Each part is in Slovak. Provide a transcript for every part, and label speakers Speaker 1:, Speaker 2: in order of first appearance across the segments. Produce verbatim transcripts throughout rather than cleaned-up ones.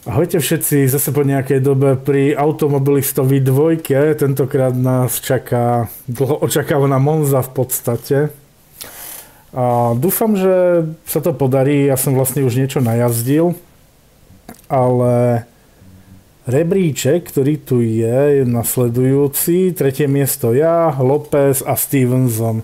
Speaker 1: Ahojte všetci, zase po nejakej dobe pri Automobilistovi dvojke. Tentokrát nás čaká dlho očakávaná Monza v podstate. A dúfam, že sa to podarí. Ja som vlastne už niečo najazdil, ale rebríček, ktorý tu je, je nasledujúci. Tretie miesto ja, Lopez a Stevenson.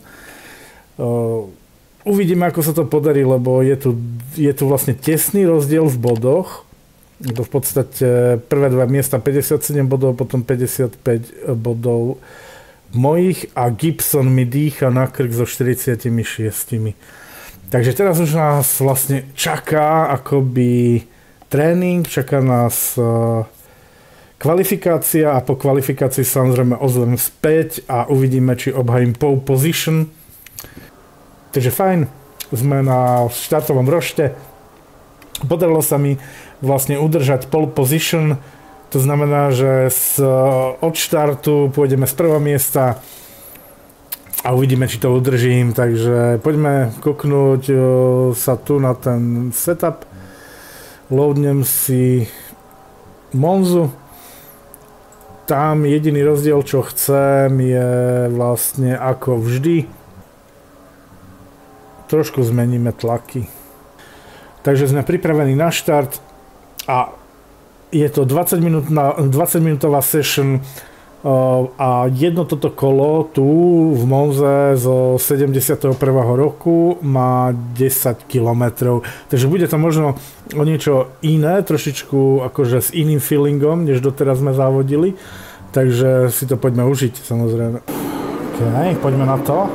Speaker 1: Uvidíme, ako sa to podarí, lebo je tu, je tu vlastne tesný rozdiel v bodoch. To v podstate prvé dva miesta päťdesiatsedem bodov, potom päťdesiatpäť bodov mojich a Gibson mi dýcha na krk so štyridsaťšesť. Takže teraz už nás vlastne čaká akoby tréning, čaká nás kvalifikácia a po kvalifikácii samozrejme ozvem späť a uvidíme, či obhajím pole position. Takže fajn, sme na štartovom rošte. Podarilo sa mi vlastne udržať pole position, to znamená, že z, od štartu pôjdeme z prvého miesta a uvidíme, či to udržím, takže poďme koknúť sa tu na ten setup, loadnem si Monzu, tam jediný rozdiel, čo chcem, je vlastne ako vždy, trošku zmeníme tlaky. Takže sme pripravení na štart a je to dvadsaťminútová session a jedno toto kolo tu v Monze zo sedemdesiateho prvého roku má desať kilometrov. Takže bude to možno o niečo iné, trošičku akože s iným feelingom, než doteraz sme závodili. Takže si to poďme užiť, samozrejme. OK, poďme na to.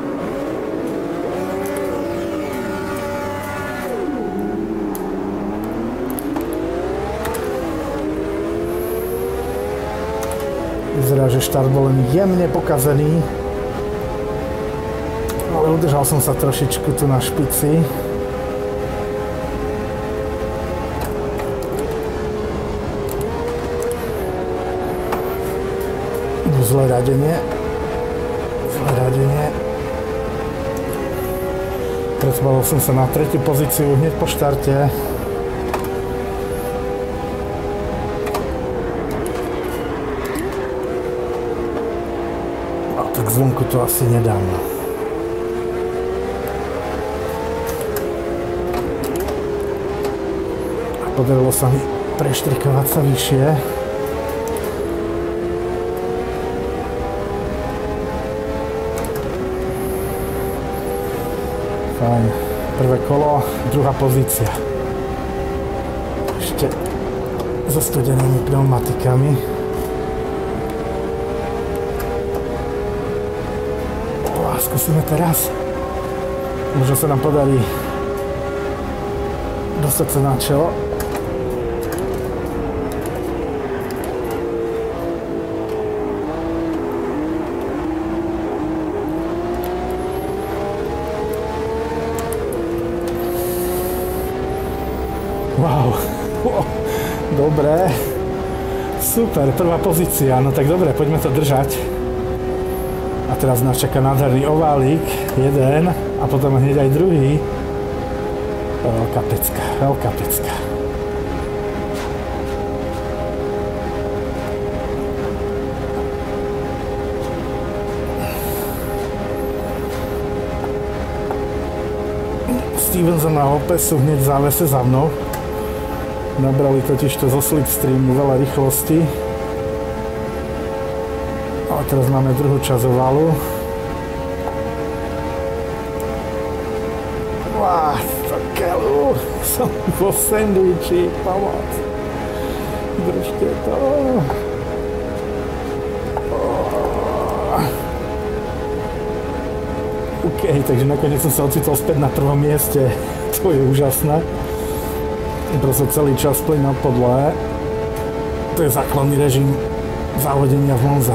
Speaker 1: Vyzerá, že štart bol len jemne pokazený, ale udržal som sa trošičku tu na špici. Zlé radenie. Zlé radenie. Presbalil som sa na tretiu pozíciu hneď po štarte. Tak zvonku to asi nedám. A podarilo sa mi preštrikovať sa vyššie. Fajn. Prvé kolo, druhá pozícia. Ešte so studenými pneumatikami. Skúsime teraz. Možno sa nám podarí dostať sa na čelo. Wow. Wow. Dobre. Super, prvá pozícia. No tak dobre, poďme to držať. A teraz nás čaká nádherný oválik, jeden a potom hneď aj druhý. Veľká pecka, veľká pecka. Stevenson a Lopez sú hneď v závese za mnou. Nabrali totiž to zo slipstreamu veľa rýchlosti. A teraz máme druhú časť ovalu. Wow, to keľu. Som vo sandwichi, pomoc. Držte to. OK, takže nakoniec som sa ocitol späť na prvom mieste. To je úžasné. Proste celý čas plyn na podlahe. To je základný režim závodenia v Monze.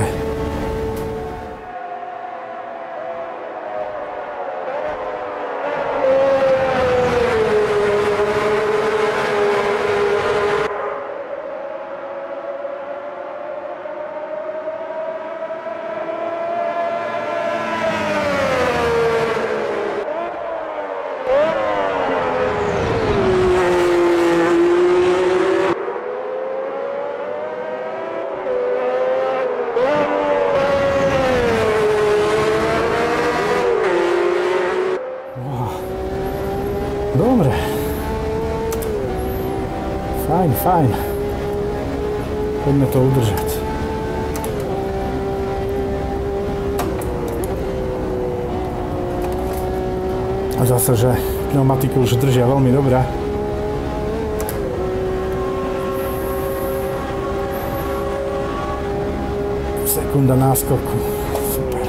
Speaker 1: fajn. Poďme to udržať. A zase, že pneumatiky už držia veľmi dobre. Sekunda náskoku. Super.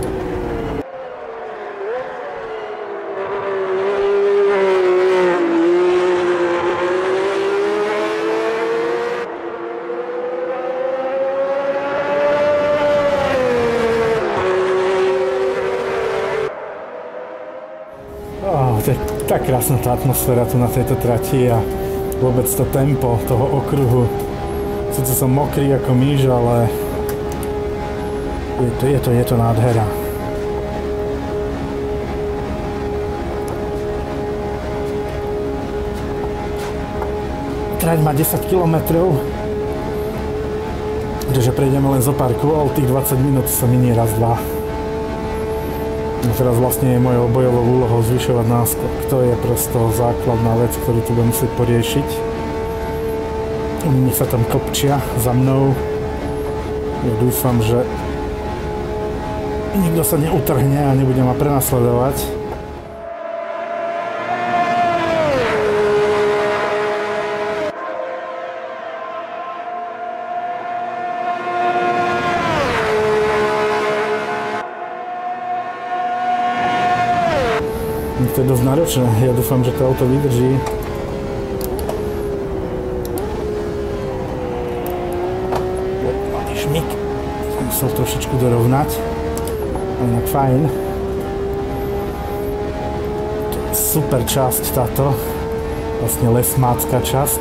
Speaker 1: Oh, to je tak krásna tá atmosféra tu na tejto trati a vôbec to tempo toho okruhu. Sice som mokrý ako myš, ale je to, je to, je to nádhera. Trať má desať kilometrov, takže prejdeme len zo pár kôl, tých dvadsať minút sa minie raz, dva. No teraz vlastne je mojou bojovou úlohou zvyšovať náskok. To je prosto základná vec, ktorú tu budem musieť poriešiť. Nech sa tam kopčia za mnou. Ja dúfam, že nikto sa neutrhne a nebude ma prenasledovať. To je dosť náročné, ja dúfam, že to auto vydrží. Malý šmík, som musel trošičku dorovnať, ale inak fajn. To je super časť táto, vlastne lesmácka časť.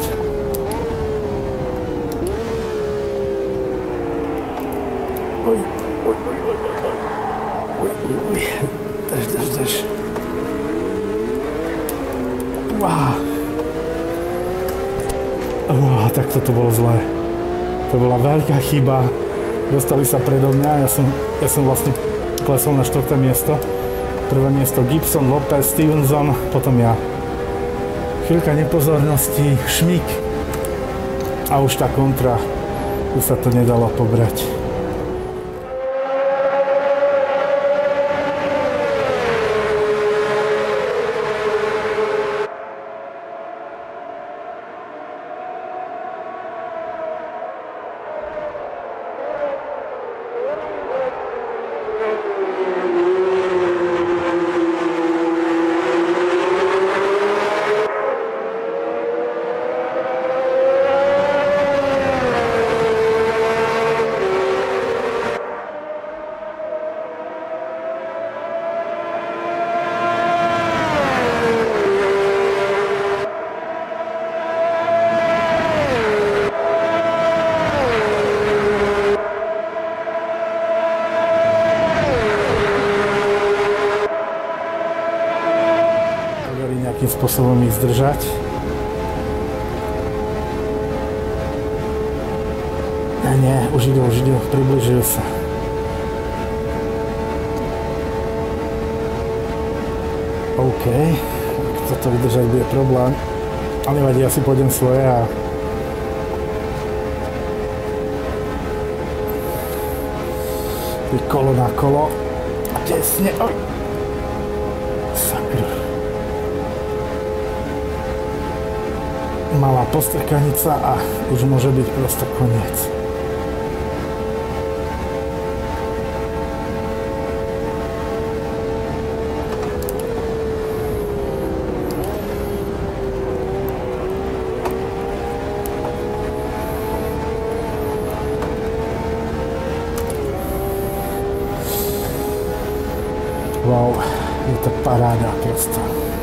Speaker 1: Oj, oj, oj, oj, oj, oj, oj, drž, drž, drž. Wow. Oh, tak toto bolo zlé. To bola veľká chyba. Dostali sa predo mňa, ja som, ja som vlastne klesol na štvrté miesto. Prvé miesto Gibson, Lopez, Stevenson, potom ja. Chvíľka nepozornosti, šmík. A už tá kontra, už sa to nedalo pobrať. Nejakým spôsobom ich zdržať. A nie, už idú, už idú, približujú sa. OK, ak toto vydržať bude problém. Ale nevadí, ja si pôjdem svoje a kolo na kolo. Tesne, oj. Sakra. Malá postrkanica a už môže byť prosto koniec. Wow, je to paráda prosto.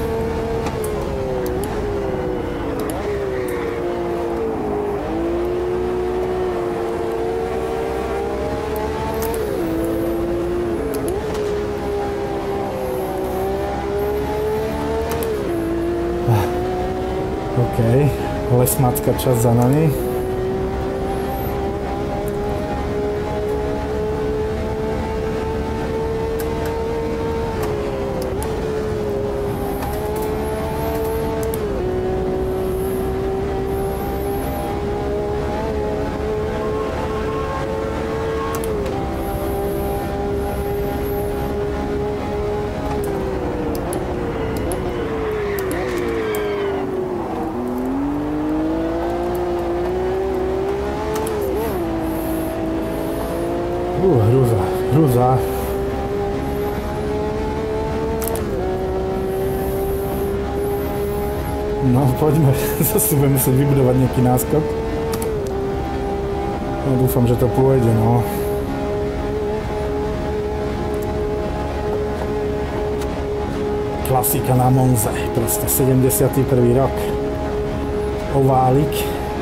Speaker 1: OK, lesmácka časť za nami. Uh, hrúza, hrúza. No, poďme, zase budeme musieť vybudovať nejaký náskok. No, dúfam, že to pôjde, no. Klasika na Monze, proste sedemdesiaty prvý rok. Oválik.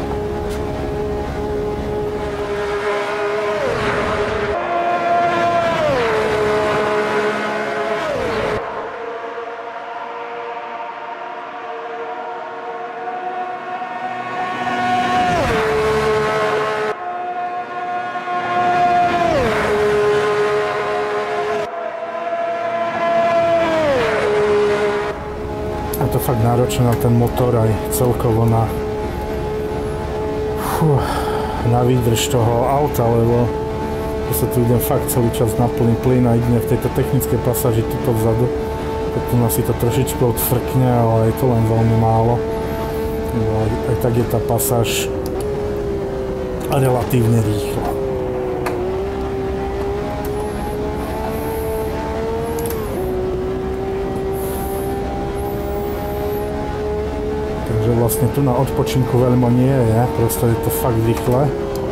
Speaker 1: To fakt náročné na ten motor aj celkovo na, fú, na výdrž toho auta, lebo sa tu idem fakt celý čas na plný plyn a idem v tejto technickej pasáži tuto vzadu, tak tu nás si to trošičku odfrkne, ale je to len veľmi málo. Aj, aj tak je tá pasáž relatívne rýchla. Takže vlastne tu na odpočinku veľmi nie je, proste je to fakt rýchle.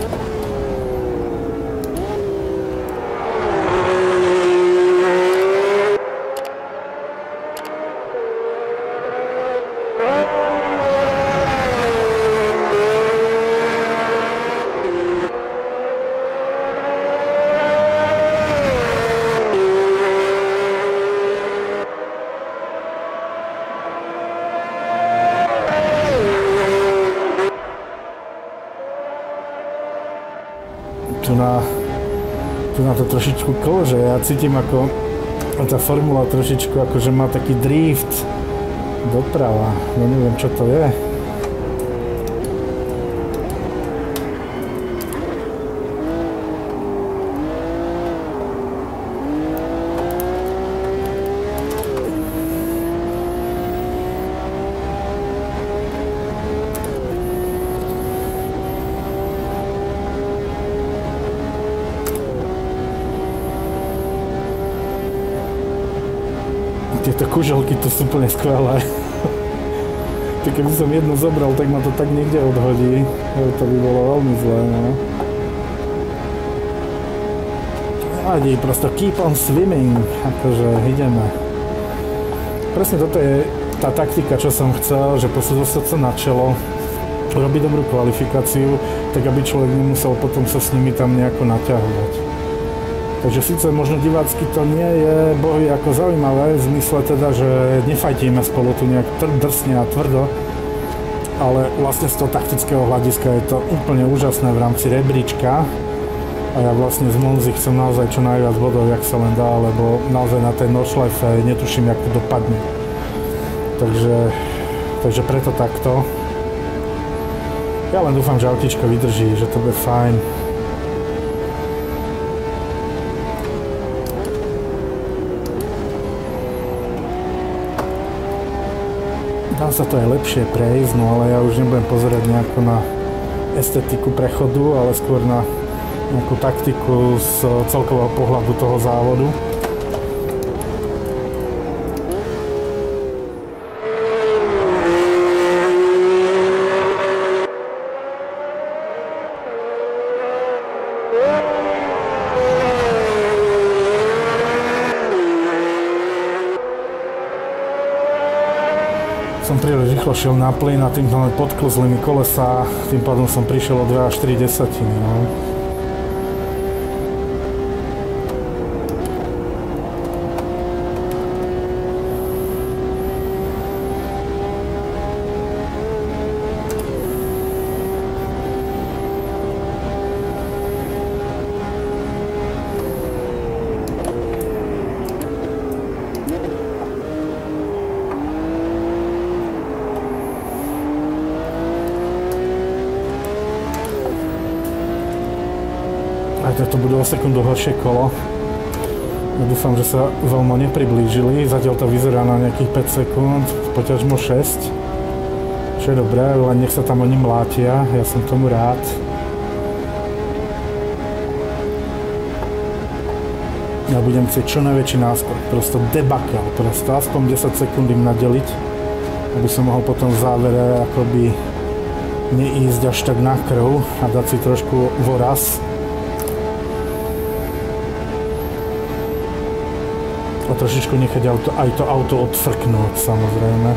Speaker 1: Tu na, tu na to trošičku klže, ja cítim ako tá formula trošičku akože má taký drift doprava, no neviem čo to je. Tieto kuželky tu sú úplne skvelé. Keby som jedno zobral, tak ma to tak niekde odhodí. To by bolo veľmi zlé, no. Nevadí, prosto keep on swimming. Akože ideme. Presne toto je tá taktika, čo som chcel, že posúdil sa na čelo, robiť dobrú kvalifikáciu, tak aby človek nemusel potom sa s nimi tam nejako naťahovať. Takže síce možno divácky to nie je bohy ako zaujímavé, v zmysle teda, že nefajtíme spolu tu nejak drsne a tvrdo, ale vlastne z toho taktického hľadiska je to úplne úžasné v rámci rebríčka a ja vlastne z Monzy chcem naozaj čo najviac bodov, jak sa len dá, lebo naozaj na tej Nordschleife netuším, jak to dopadne. Takže, takže preto takto. Ja len dúfam, že autíčko vydrží, že to bude fajn. Dá sa to aj lepšie prejsť, no ale ja už nebudem pozerať nejako na estetiku prechodu, ale skôr na nejakú taktiku z celkového pohľadu toho závodu. Som príliš rýchlo šiel na plyn a tým pádom podklzli mi kolesa, tým pádom som prišiel o dva až štyri desatiny. No. Aj to bude o sekundu horšie kolo. Ja dúfam, že sa veľmi nepriblížili. Zatiaľ to vyzerá na nejakých päť sekúnd, poťažmo šesť. Čo je dobré, len nech sa tam oni mlátia, ja som tomu rád. Ja budem chcieť čo najväčší náskok, prosto debakel, prosto aspoň desať sekúnd im nadeliť, aby som mohol potom v závere akoby neísť až tak na krv a dať si trošku voraz. A trošičku nechať auto, aj to auto odfrknúť, samozrejme.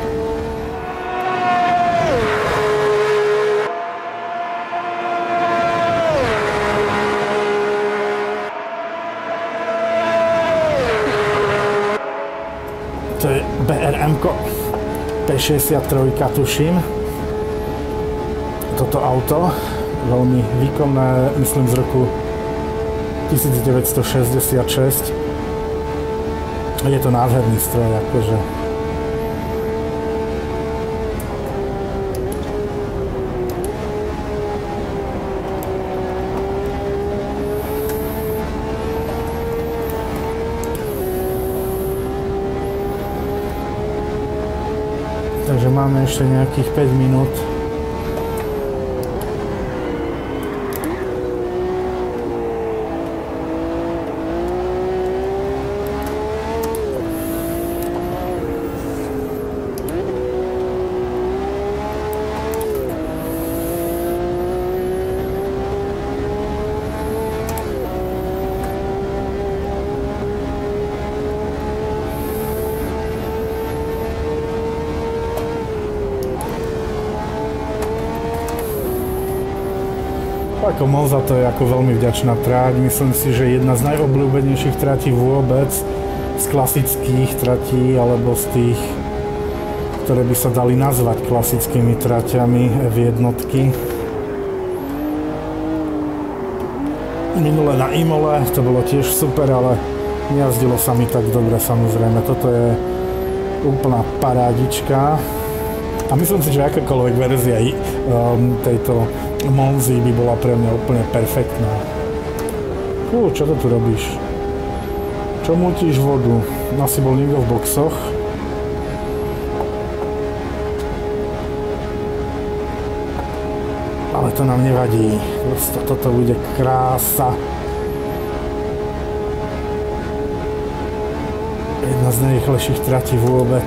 Speaker 1: To je bé er emko pé šesťdesiattri, tuším. Toto auto, veľmi výkonné, myslím z roku devätnásťstošesťdesiatšesť. Je to nádherný stroj, akože. Takže máme ešte nejakých päť minút. Ako Monza to je ako veľmi vďačná tráť, myslím si, že jedna z najobľúbenejších tratí vôbec z klasických tratí alebo z tých, ktoré by sa dali nazvať klasickými traťami ef jednotky. Minule na Imole to bolo tiež super, ale nejazdilo sa mi tak dobre, samozrejme. Toto je úplná parádička a myslím si, že akákoľvek verzia um, tejto Monzy by bola pre mňa úplne perfektná. Fú, čo to tu robíš? Čo mutíš vodu? Asi bol niekto v boxoch. Ale to nám nevadí. Prosto toto bude krása. Jedna z najrýchlejších tratí vôbec.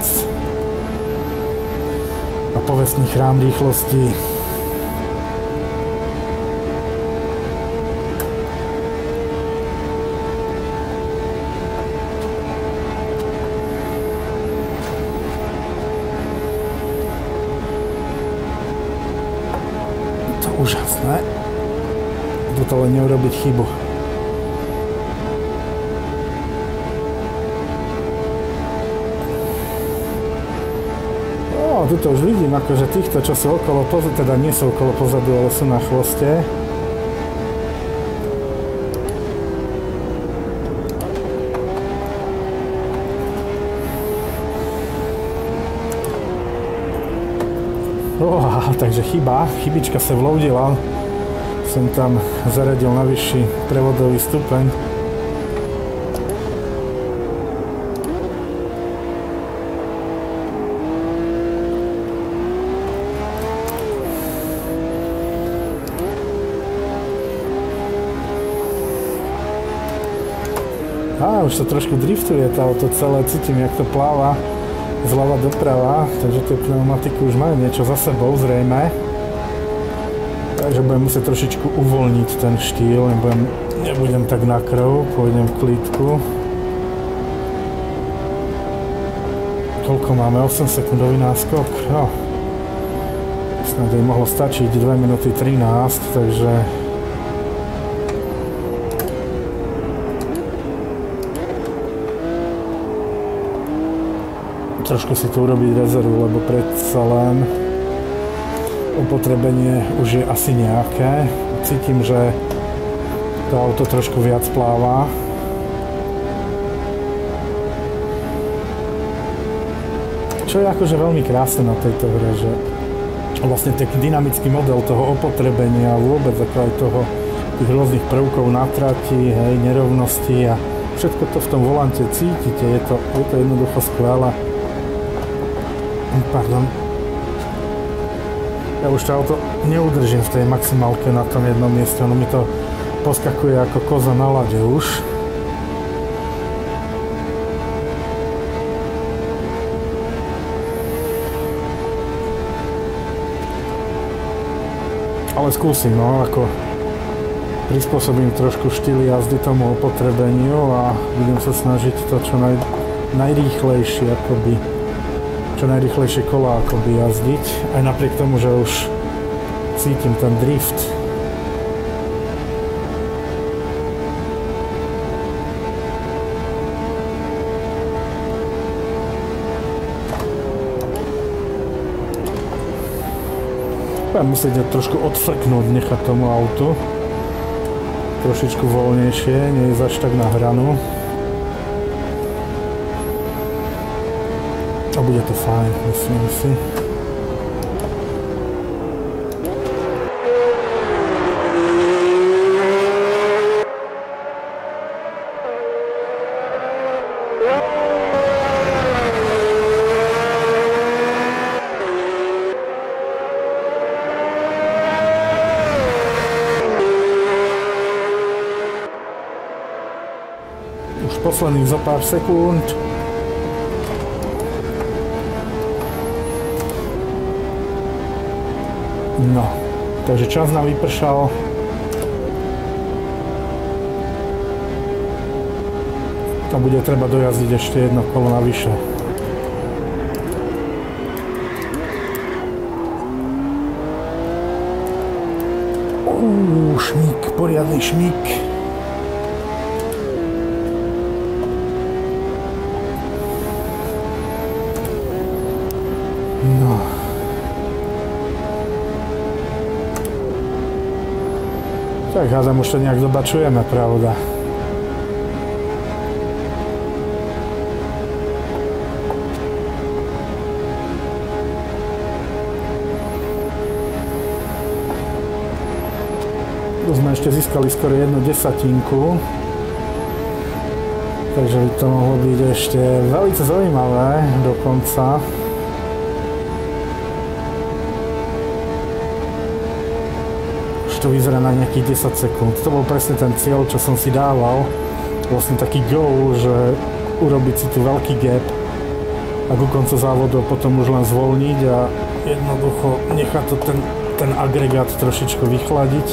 Speaker 1: A povestný chrám rýchlosti. Úžasné. Toto len neurobiť chybu. Ó, tuto už vidím, akože týchto, čo sú okolo pozadu, teda nie sú okolo pozadu, ale sú na chvoste. Oh, takže chyba, chybička sa vloudila, som tam zaradil na vyšší prevodový stupeň. Á, už sa trošku driftuje to auto celé, cítim, jak to pláva zľava doprava, takže tie pneumatiky už majú niečo za sebou zrejme. Takže budem musieť trošičku uvoľniť ten štýl, nebudem, nebudem tak na krv, pôjdem v klídku. Koľko máme? osem sekundový náskok? No. Snad by mohlo stačiť dve minúty trinásť, takže trošku si tu urobiť rezervu, lebo predsa len upotrebenie už je asi nejaké. Cítim, že to auto trošku viac pláva. Čo je akože veľmi krásne na tejto hre, že vlastne taký dynamický model toho opotrebenia, vôbec ako aj toho tých rôznych prvkov na trati, hej, nerovnosti a všetko to v tom volante cítite, je to, je to jednoducho skvelé. Pardon. Ja už to auto neudržím v tej maximálke na tom jednom mieste, ono mi to poskakuje ako koza na lade už. Ale skúsim, no, ako prispôsobím trošku štýl jazdy tomu opotrebeniu a budem sa snažiť to čo naj, najrýchlejšie, akoby, čo najrýchlejšie kola akoby jazdiť, aj napriek tomu, že už cítim ten drift. Budem musieť trošku odfrknúť, nechať tomu autu. Trošičku voľnejšie, nie je až tak na hranu. A bude to fajn, myslím si. Posledných zo pár sekúnd. No, takže čas nám vypršal. To bude treba dojazdiť ešte jedno kolo navyše. Uuu, šmík, poriadny šmík. No. Tak hádam, už to nejak dobačujeme, pravda. Tu sme ešte získali skoro jednu desatinku. Takže by to mohlo byť ešte veľmi zaujímavé dokonca. To vyzerá na nejakých desať sekúnd. To bol presne ten cieľ, čo som si dával. Vlastne taký goal, že urobiť si tu veľký gap a ku koncu závodu potom už len zvolniť a jednoducho nechať to ten, ten agregát trošičku vychladiť.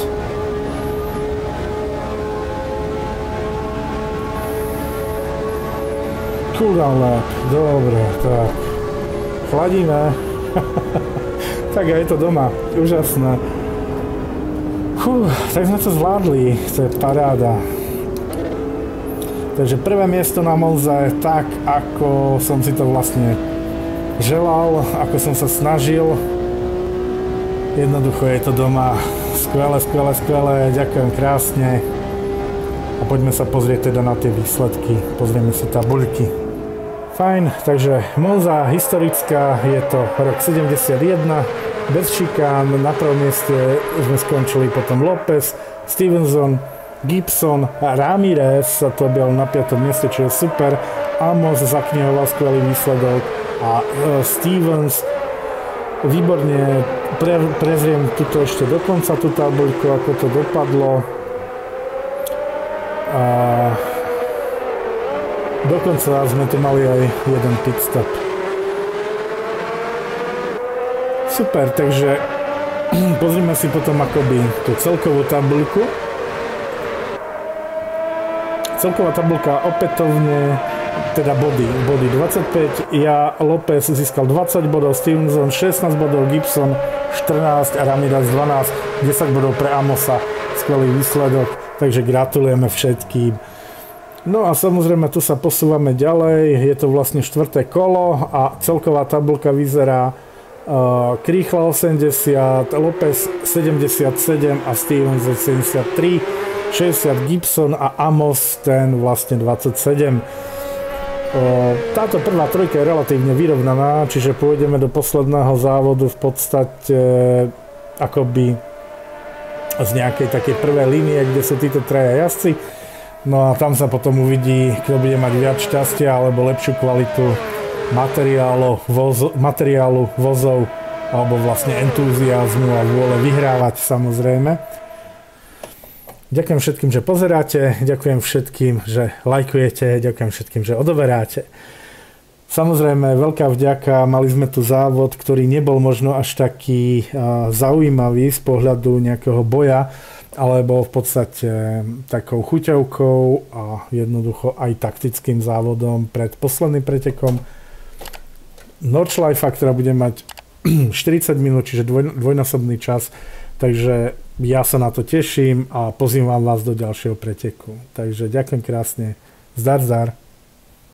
Speaker 1: Cool down lap. Dobre, tak. Chladíme. Tak aj je to doma. Úžasné. Fú, tak sme to zvládli, to je paráda. Takže prvé miesto na Monze, tak ako som si to vlastne želal, ako som sa snažil. Jednoducho je to doma. Skvelé, skvelé, skvelé, ďakujem krásne. A poďme sa pozrieť teda na tie výsledky, pozrieme si tabuľky. Fajn, takže Monza historická, je to rok sedemdesiatjeden. Bez šikán, na prvom mieste sme skončili potom Lopez, Stevenson, Gibson a Ramirez sa to objavil na piatom mieste, čo je super. Amos zaknihoval skvelý výsledok a uh, Stevens výborne pre, prezriem tuto ešte do konca tú tabuľku, ako to dopadlo. A dokonca sme tu mali aj jeden pitstop. Super, takže pozrime si potom akoby tú celkovú tabuľku. Celková tabuľka opätovne, teda body, body dvadsaťpäť, ja Lopez získal dvadsať bodov, Stevenson šestnásť bodov, Gibson štrnásť a Ramirez dvanásť, desať bodov pre Amosa, skvelý výsledok, takže gratulujeme všetkým. No a samozrejme tu sa posúvame ďalej, je to vlastne štvrté kolo a celková tabuľka vyzerá Uh, Krýchla osemdesiat, Lopez sedemdesiatsedem a Stevens sedemdesiattri, šesťdesiat Gibson a Amos ten vlastne dvadsaťsedem. Uh, táto prvá trojka je relatívne vyrovnaná, čiže pôjdeme do posledného závodu v podstate uh, akoby z nejakej takej prvej línie, kde sú títo traja jazdci. No a tam sa potom uvidí, kto bude mať viac šťastia alebo lepšiu kvalitu materiálu, voz, materiálu vozov alebo vlastne entuziazmu a vôle vyhrávať samozrejme. Ďakujem všetkým, že pozeráte, ďakujem všetkým, že lajkujete, ďakujem všetkým, že odoberáte. Samozrejme, veľká vďaka, mali sme tu závod, ktorý nebol možno až taký uh, zaujímavý z pohľadu nejakého boja, ale bol v podstate takou chuťovkou a jednoducho aj taktickým závodom pred posledným pretekom Nordschleife, ktorá bude mať štyridsať minút, čiže dvoj, dvojnásobný čas, takže ja sa na to teším a pozývam vás do ďalšieho preteku. Takže ďakujem krásne. Zdar, zdar.